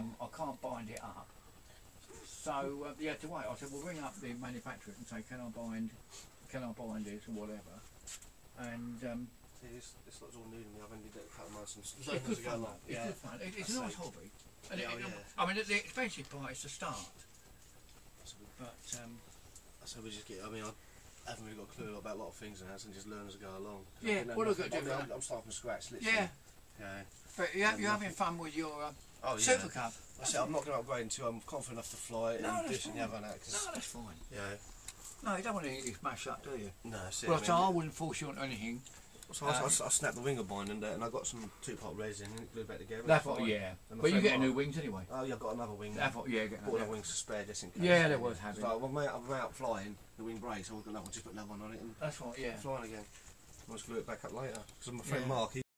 I can't bind it up. So you had to wait. I said, well, ring up the manufacturer and say, can I bind this or whatever? And this looks all new to me. I've only did it a couple of months and it's good fun. It's good fun. It's a nice hobby. And I mean, the expensive part is to start. But so we just get. I mean, I haven't really got a clue about a lot of things now, and just learn as I go along. Yeah, what I've got to do. I'm starting from scratch, literally. Yeah. Yeah. But you're having fun with your Super Cub. I said I'm not going to upgrade until I'm confident enough to fly it and dish and the other and that. No, that's fine. Yeah. No, you don't want to get it smashed up, do you? No, that's it. Well, I wouldn't force you on anything. So I snapped the wing bind and I got some 2-part resin and it glued back together. That's what, yeah. But you get new wings anyway. Oh, yeah, I've got another wing. That's what, yeah, get another wing to spare just in case. Yeah, there was having. So I'm out flying, the wing breaks, so I've got another one, just put another one on it and that's what, yeah. flying again. I'll just glue it back up later. Because my friend Mark,